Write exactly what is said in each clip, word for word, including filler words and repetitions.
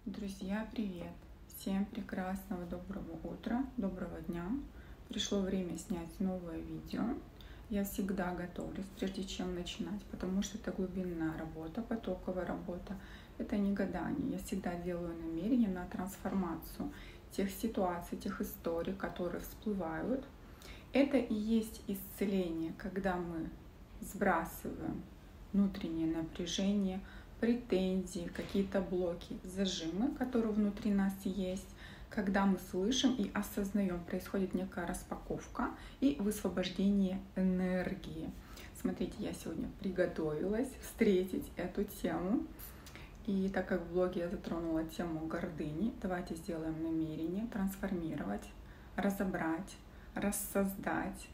Друзья, привет! Всем прекрасного доброго утра, доброго дня. Пришло время снять новое видео. Я всегда готовлюсь, прежде чем начинать, потому что это глубинная работа, потоковая работа. Это не гадание. Я всегда делаю намерение на трансформацию тех ситуаций, тех историй, которые всплывают. Это и есть исцеление, когда мы сбрасываем внутреннее напряжение, претензии, какие-то блоки, зажимы, которые внутри нас есть, когда мы слышим и осознаем, происходит некая распаковка и высвобождение энергии. Смотрите, я сегодня приготовилась встретить эту тему. И так как в блоге я затронула тему гордыни, давайте сделаем намерение трансформировать, разобрать, рассоздать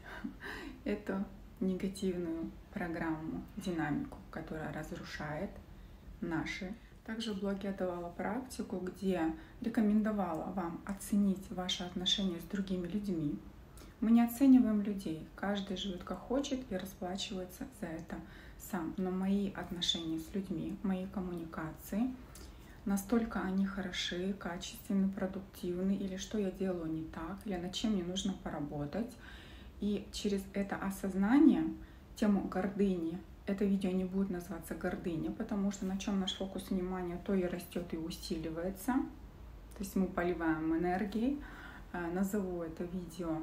эту негативную программу, динамику, которая разрушает наши. Также в блоге я давала практику, где рекомендовала вам оценить ваши отношения с другими людьми. Мы не оцениваем людей, каждый живет как хочет и расплачивается за это сам. Но мои отношения с людьми, мои коммуникации, настолько они хороши, качественны, продуктивны, или что я делаю не так, или над чем мне нужно поработать. И через это осознание, тему гордыни, это видео не будет называться гордыня, потому что на чем наш фокус внимания, то и растет и усиливается. То есть мы поливаем энергией. Назову это видео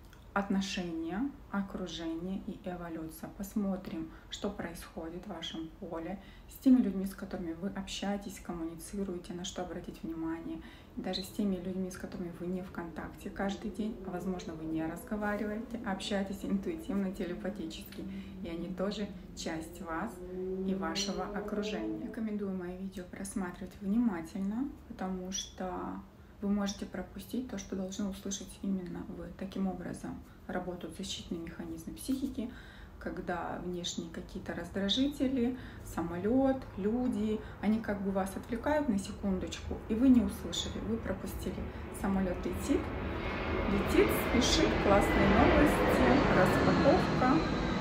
отношения, окружение и эволюция. Посмотрим, что происходит в вашем поле с теми людьми, с которыми вы общаетесь, коммуницируете, на что обратить внимание. И даже с теми людьми, с которыми вы не в контакте каждый день. Возможно, вы не разговариваете, общаетесь интуитивно, телепатически. И они тоже часть вас и вашего окружения. Рекомендую мои видео просматривать внимательно, потому что вы можете пропустить то, что должны услышать именно вы. Таким образом работают защитные механизмы психики, когда внешние какие-то раздражители, самолет, люди, они как бы вас отвлекают на секундочку, и вы не услышали, вы пропустили. Самолет летит, летит, спешит, классные новости, распаковка,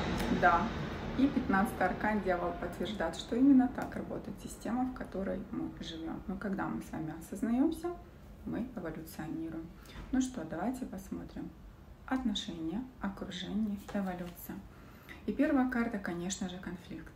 да. И пятнадцатый аркан дьявол подтверждает, что именно так работает система, в которой мы живем. Но когда мы с вами осознаемся, мы эволюционируем. Ну что, давайте посмотрим. Отношения, окружение, эволюция. И первая карта, конечно же, конфликт.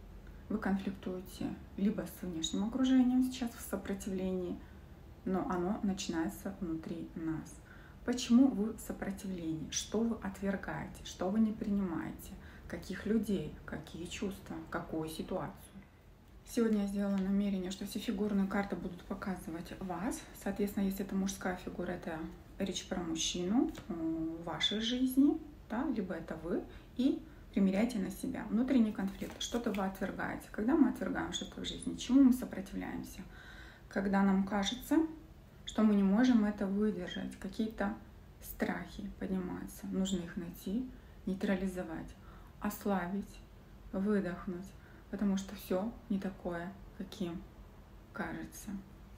Вы конфликтуете либо с внешним окружением сейчас в сопротивлении, но оно начинается внутри нас. Почему вы в сопротивлении? Что вы отвергаете? Что вы не принимаете? Каких людей? Какие чувства? Какую ситуацию? Сегодня я сделала намерение, что все фигурные карты будут показывать вас. Соответственно, если это мужская фигура, это речь про мужчину в вашей жизни, да, либо это вы, и примеряйте на себя. Внутренний конфликт, что-то вы отвергаете. Когда мы отвергаем что-то в жизни, чему мы сопротивляемся? Когда нам кажется, что мы не можем это выдержать, какие-то страхи поднимаются, нужно их найти, нейтрализовать, ослабить, выдохнуть. Потому что все не такое, каким кажется.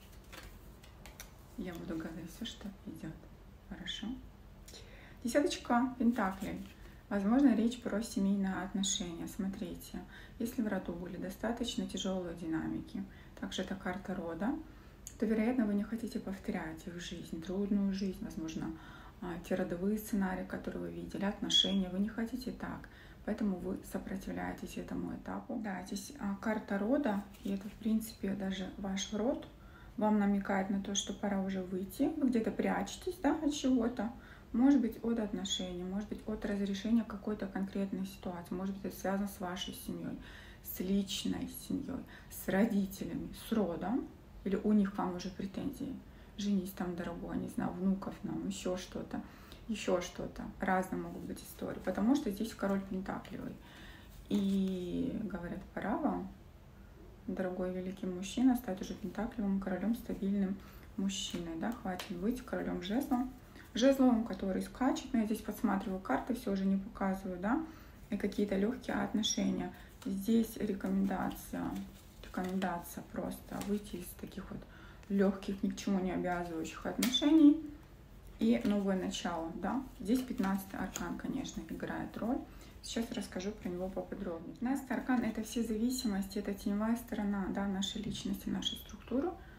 Я буду гадать все, что идет. Хорошо. Десяточка пентаклей. Возможно, речь про семейные отношения. Смотрите, если в роду были достаточно тяжелые динамики, также это карта рода, то, вероятно, вы не хотите повторять их жизнь, трудную жизнь, возможно, те родовые сценарии, которые вы видели, отношения, вы не хотите так. Поэтому вы сопротивляетесь этому этапу. Да, здесь карта рода, и это, в принципе, даже ваш род вам намекает на то, что пора уже выйти. Вы где-то прячетесь, да, от чего-то. Может быть, от отношений, может быть, от разрешения какой-то конкретной ситуации. Может быть, это связано с вашей семьей, с личной семьей, с родителями, с родом. Или у них к вам уже претензии. Женись там, дорогой, не знаю, внуков нам, еще что-то. Еще что-то. Разные могут быть истории. Потому что здесь король пентаклевый. И говорят, пора вам, дорогой великий мужчина, стать уже пентаклевым королем, стабильным мужчиной. Да? Хватит быть королем жезлом. Жезловым, который скачет. Но я здесь подсматриваю карты, все уже не показываю. Да? И какие-то легкие отношения. Здесь рекомендация. Рекомендация просто выйти из таких вот легких, ни к чему не обязывающих отношений. И новое начало, да. Здесь пятнадцатый аркан, конечно, играет роль. Сейчас расскажу про него поподробнее. пятнадцатый аркан — это все зависимости, это теневая сторона, да, нашей личности, нашей структуры.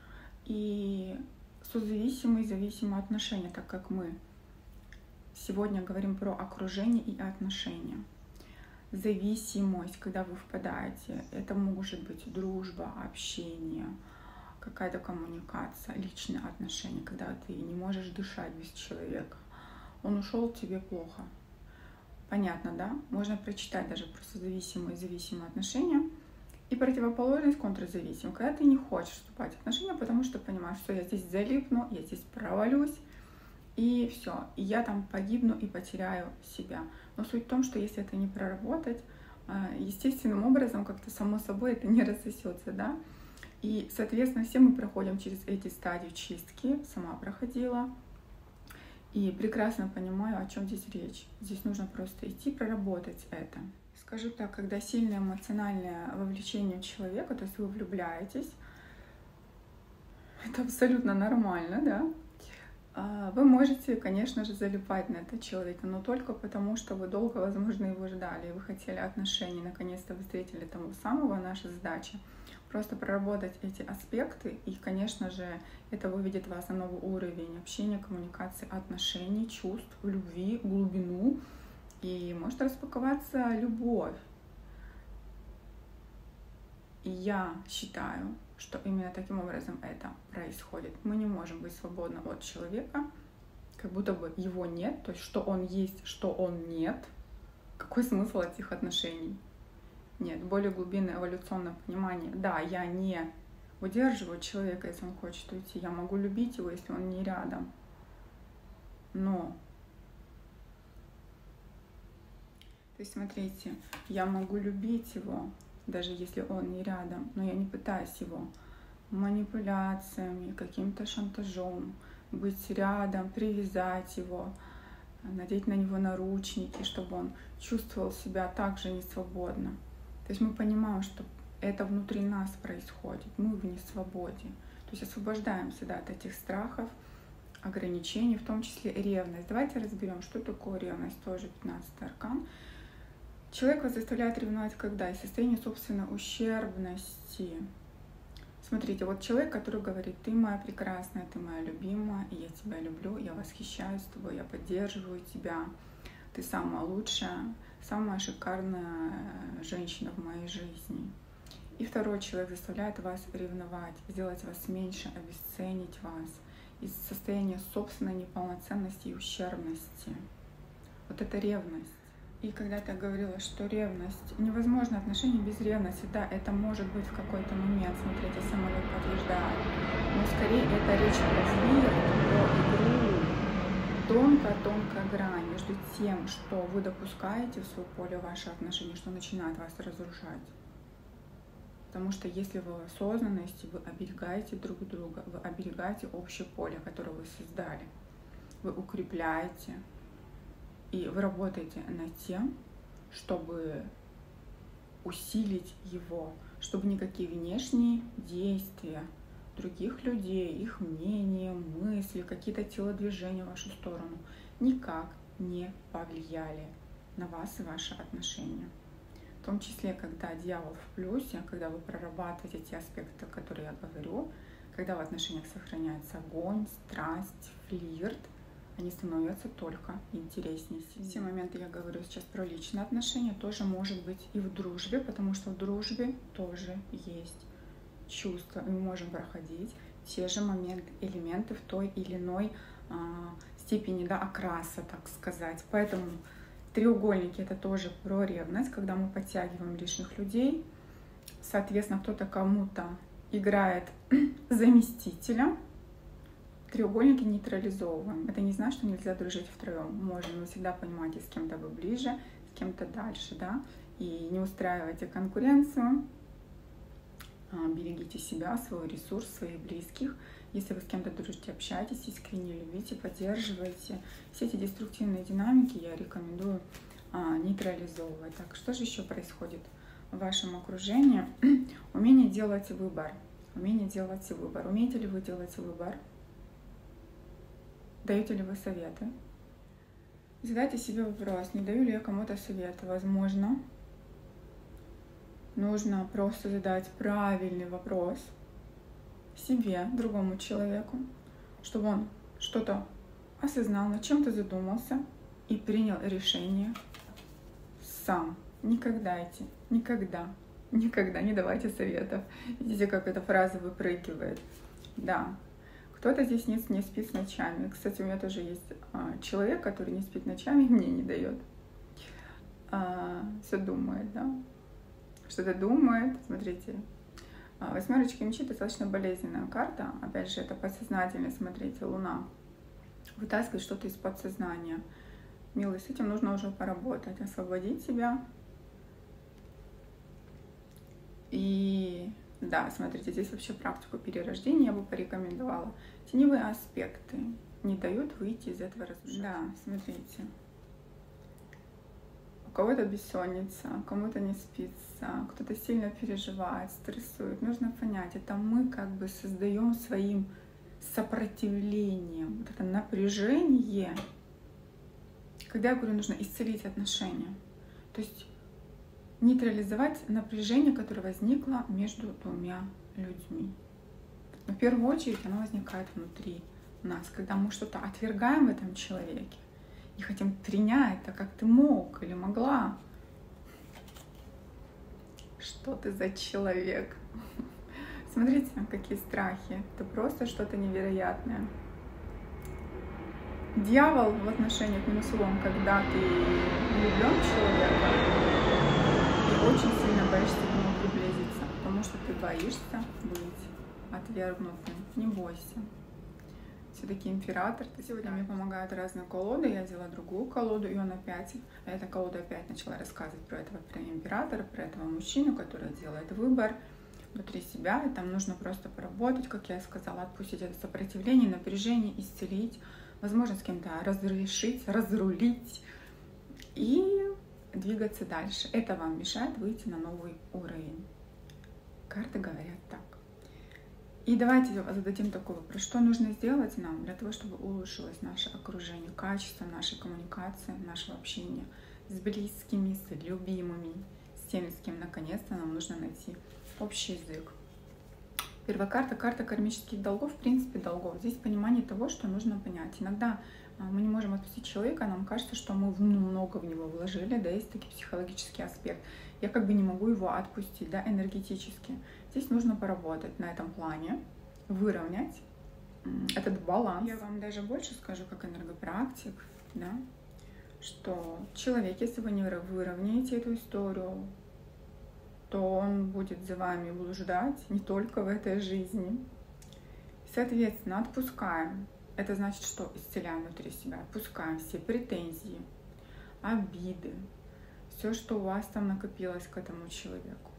и созависимые и зависимые отношения, так как мы сегодня говорим про окружение и отношения. Зависимость, когда вы впадаете, это может быть дружба, общение, какая-то коммуникация, личные отношения, когда ты не можешь дышать без человека. Он ушел, тебе плохо. Понятно, да? Можно прочитать даже про созависимые и зависимые отношения. И противоположность контрзависимая, когда ты не хочешь вступать в отношения, потому что понимаешь, что я здесь залипну, я здесь провалюсь, и все, и я там погибну и потеряю себя. Но суть в том, что если это не проработать, естественным образом, как-то само собой это не рассосется, да. И, соответственно, все мы проходим через эти стадии чистки, сама проходила, и прекрасно понимаю, о чем здесь речь. Здесь нужно просто идти, проработать это. Скажу так, когда сильное эмоциональное вовлечение человека, то есть вы влюбляетесь, это абсолютно нормально, да. Вы можете, конечно же, залипать на этого человека, но только потому, что вы долго, возможно, его ждали, и вы хотели отношений, наконец-то вы встретили того самого. Наша задача просто проработать эти аспекты, и, конечно же, это выведет вас на новый уровень общения, коммуникации, отношений, чувств, любви, глубину, и может распаковаться любовь. И я считаю, что именно таким образом это происходит. Мы не можем быть свободны от человека, как будто бы его нет, то есть что он есть, что он нет. Какой смысл этих отношений? Нет, более глубинное эволюционное понимание. Да, я не удерживаю человека, если он хочет уйти. Я могу любить его, если он не рядом. Но, то есть смотрите, я могу любить его, даже если он не рядом, но я не пытаюсь его манипуляциями, каким-то шантажом быть рядом, привязать его, надеть на него наручники, чтобы он чувствовал себя также несвободно. То есть мы понимаем, что это внутри нас происходит, мы в несвободе. То есть освобождаемся, да, от этих страхов, ограничений, в том числе ревность. Давайте разберем, что такое ревность, тоже пятнадцатый аркан. Человек вас заставляет ревновать когда? Из состояния собственной ущербности. Смотрите, вот человек, который говорит: ты моя прекрасная, ты моя любимая, и я тебя люблю, я восхищаюсь тобой, я поддерживаю тебя, ты самая лучшая, самая шикарная женщина в моей жизни. И второй человек заставляет вас ревновать, сделать вас меньше, обесценить вас из состояния собственной неполноценности и ущербности. Вот это ревность. И когда-то говорила, что ревность, невозможно отношения без ревности. Да, это может быть в какой-то момент, смотрите, самолет подтверждает. Но скорее это речь про флирт, про игру. Тонкая-тонкая грань между тем, что вы допускаете в свое поле ваши отношения, что начинает вас разрушать. Потому что если вы в осознанности, вы оберегаете друг друга, вы оберегаете общее поле, которое вы создали. Вы укрепляете. И вы работаете над тем, чтобы усилить его, чтобы никакие внешние действия других людей, их мнения, мысли, какие-то телодвижения в вашу сторону никак не повлияли на вас и ваши отношения. В том числе, когда дьявол в плюсе, когда вы прорабатываете те аспекты, о которых я говорю, когда в отношениях сохраняется огонь, страсть, флирт, они становятся только интереснее. Все моменты я говорю сейчас про личные отношения, тоже может быть и в дружбе, потому что в дружбе тоже есть чувства. Мы можем проходить те же моменты, элементы в той или иной а, степени, да, окраса, так сказать. Поэтому треугольники — это тоже про ревность, когда мы подтягиваем лишних людей. Соответственно, кто-то кому-то играет заместителя. Треугольники нейтрализовываем. Это не значит, что нельзя дружить втроем. Можно, но всегда понимаете, с кем-то вы ближе, с кем-то дальше, да. И не устраивайте конкуренцию. Берегите себя, свой ресурс, своих близких. Если вы с кем-то дружите, общаетесь, искренне любите, поддерживаете. Все эти деструктивные динамики я рекомендую нейтрализовывать. Так, что же еще происходит в вашем окружении? Умение делать выбор. Умение делать выбор. Умеете ли вы делать выбор? Даете ли вы советы? Задайте себе вопрос, не даю ли я кому-то совет. Возможно, нужно просто задать правильный вопрос себе, другому человеку, чтобы он что-то осознал, над чем-то задумался и принял решение сам. Никогда эти, никогда, никогда не давайте советов. Видите, как эта фраза выпрыгивает. Да, кто-то здесь не, не спит ночами. Кстати, у меня тоже есть а, человек, который не спит ночами, мне не дает. А, все думает, да. Что-то думает. Смотрите, а, восьмерочка мечей достаточно болезненная карта. Опять же, это подсознательно. Смотрите, Луна вытаскивает что-то из подсознания. Милый, с этим нужно уже поработать, освободить себя. И да, смотрите, здесь вообще практику перерождения я бы порекомендовала. Теневые аспекты не дают выйти из этого разрушения. Да, смотрите. У кого-то бессонница, кому-то не спится, кто-то сильно переживает, стрессует. Нужно понять, это мы как бы создаем своим сопротивлением. Вот это напряжение. Когда я говорю, нужно исцелить отношения. То есть нейтрализовать напряжение, которое возникло между двумя людьми. Но в первую очередь оно возникает внутри нас, когда мы что-то отвергаем в этом человеке и хотим принять, так как ты мог или могла. Что ты за человек? Смотрите, какие страхи. Это просто что-то невероятное. Дьявол в отношениях минусовом, когда ты влюблен в человека и очень сильно боишься к нему приблизиться, потому что ты боишься быть отвергнутым. Не бойся. Все-таки император. Сегодня мне помогают разные колоды. Я взяла другую колоду, и он опять, а эта колода опять начала рассказывать про этого про императора, про этого мужчину, который делает выбор внутри себя. И там нужно просто поработать, как я сказала, отпустить это сопротивление, напряжение, исцелить. Возможно, с кем-то разрешить, разрулить и двигаться дальше. Это вам мешает выйти на новый уровень. Карты говорят так. И давайте зададим такой вопрос. Что нужно сделать нам для того, чтобы улучшилось наше окружение, качество нашей коммуникации, нашего общения с близкими, с любимыми, с теми, с кем наконец-то нам нужно найти общий язык. Первая карта, карта кармических долгов, в принципе, долгов. Здесь понимание того, что нужно понять. Иногда мы не можем отпустить человека, нам кажется, что мы много в него вложили, да, есть такой психологический аспект. Я как бы не могу его отпустить, да, энергетически. Здесь нужно поработать на этом плане, выровнять этот баланс. Я вам даже больше скажу, как энергопрактик, да, что человек, если вы не выровняете эту историю, то он будет за вами блуждать не только в этой жизни. Соответственно, отпускаем. Это значит, что исцеляем внутри себя. Отпускаем все претензии, обиды, все, что у вас там накопилось к этому человеку.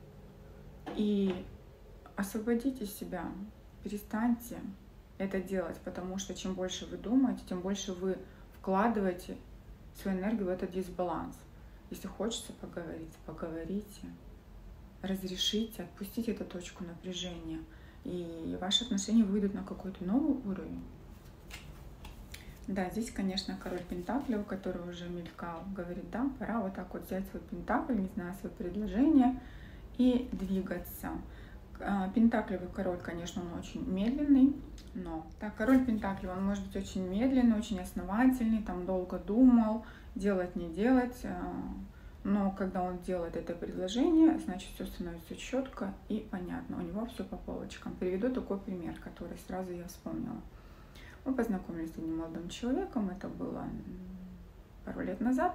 И освободите себя. Перестаньте это делать, потому что чем больше вы думаете, тем больше вы вкладываете свою энергию в этот дисбаланс. Если хочется поговорить, поговорите. Разрешите, отпустите эту точку напряжения, и ваши отношения выйдут на какой-то новый уровень. Да, здесь, конечно, король пентаклей, который уже мелькал, говорит, да, пора вот так вот взять свой пентакль, не знаю, свое предложение и двигаться. Пентаклевый король, конечно, он очень медленный, но так, король пентаклей, он может быть очень медленный, очень основательный, там долго думал, делать, не делать. Но когда он делает это предложение, значит, все становится четко и понятно. У него все по полочкам. Приведу такой пример, который сразу я вспомнила. Мы познакомились с одним молодым человеком, это было пару лет назад.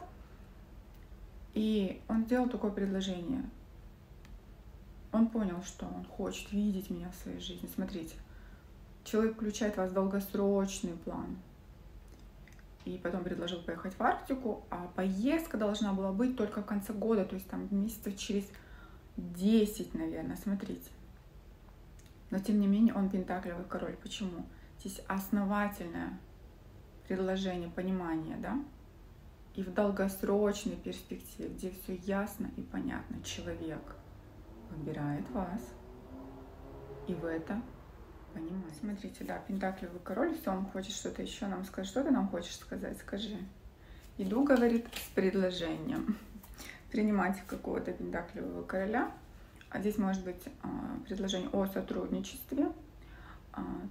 И он сделал такое предложение. Он понял, что он хочет видеть меня в своей жизни. Смотрите, человек включает в вас долгосрочный план. И потом предложил поехать в Арктику, а поездка должна была быть только в конце года, то есть там месяцев через десять, наверное, смотрите. Но тем не менее он пентаклевый король. Почему? Здесь основательное предложение, понимание, да? И в долгосрочной перспективе, где все ясно и понятно, человек выбирает вас, и в это понимаете. Смотрите, да, пентаклевый король, все, он хочет что-то еще нам сказать. Что ты нам хочешь сказать? Скажи. Иду, говорит, с предложением. Принимать какого-то пентаклевого короля. А здесь может быть предложение о сотрудничестве,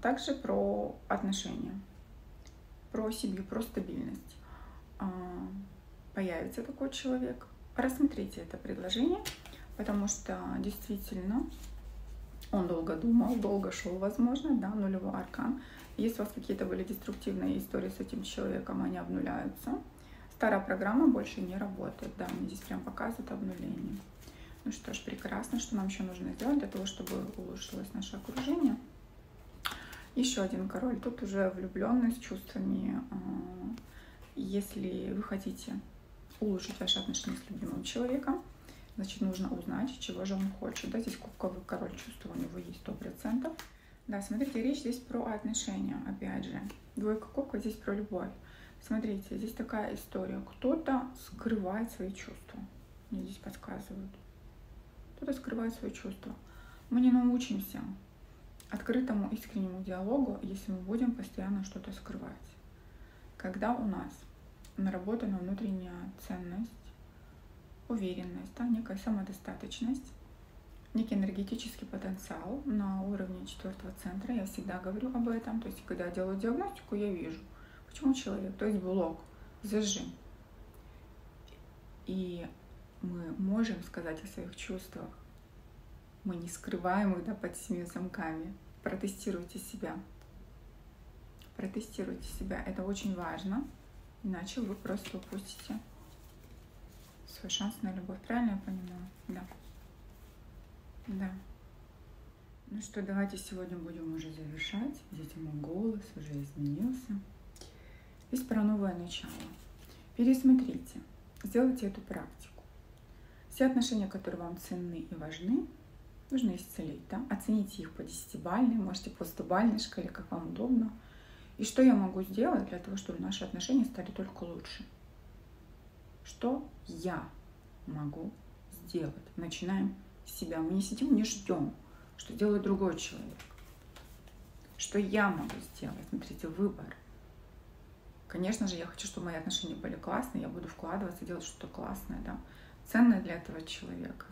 также про отношения, про семью, про стабильность. Появится такой человек. Рассмотрите это предложение, потому что действительно он долго думал, долго шел, возможно, да, нулевой аркан. Если у вас какие-то были деструктивные истории с этим человеком, они обнуляются. Старая программа больше не работает, да, мне здесь прям показывают обнуление. Ну что ж, прекрасно, что нам еще нужно сделать для того, чтобы улучшилось наше окружение. Еще один король, тут уже влюбленный с чувствами. Если вы хотите улучшить ваши отношения с любимым человеком, значит, нужно узнать, чего же он хочет. Да, здесь кубковый король, чувства у него есть сто процентов. Да, смотрите, речь здесь про отношения, опять же. Двойка кубков здесь про любовь. Смотрите, здесь такая история. Кто-то скрывает свои чувства. Мне здесь подсказывают. Кто-то скрывает свои чувства. Мы не научимся открытому, искреннему диалогу, если мы будем постоянно что-то скрывать. Когда у нас наработана внутренняя ценность, уверенность, да, некая самодостаточность, некий энергетический потенциал на уровне четвертого центра, я всегда говорю об этом, то есть когда я делаю диагностику, я вижу, почему человек, то есть блок, зажим. И мы можем сказать о своих чувствах, мы не скрываем их, да, под семью замками. Протестируйте себя. Протестируйте себя. Это очень важно. Иначе вы просто упустите свой шанс на любовь. Правильно я понимаю? Да. Да. Ну что, давайте сегодня будем уже завершать. Видите, мой голос уже изменился. Здесь про новое начало. Пересмотрите. Сделайте эту практику. Все отношения, которые вам ценны и важны, нужно исцелить. Да? Оцените их по десятибалльной, можете по стобалльной шкале, как вам удобно. И что я могу сделать для того, чтобы наши отношения стали только лучше? Что я могу сделать? Начинаем с себя. Мы не сидим, не ждем, что делает другой человек. Что я могу сделать? Смотрите, выбор. Конечно же, я хочу, чтобы мои отношения были классные, я буду вкладываться, делать что-то классное, да, ценное для этого человека.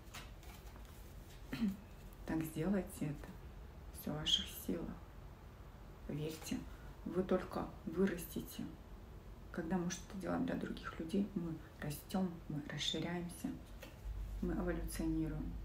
Так сделайте это. Все в ваших силах. Поверьте, вы только вырастете. Когда мы что-то делаем для других людей, мы растем, мы расширяемся, мы эволюционируем.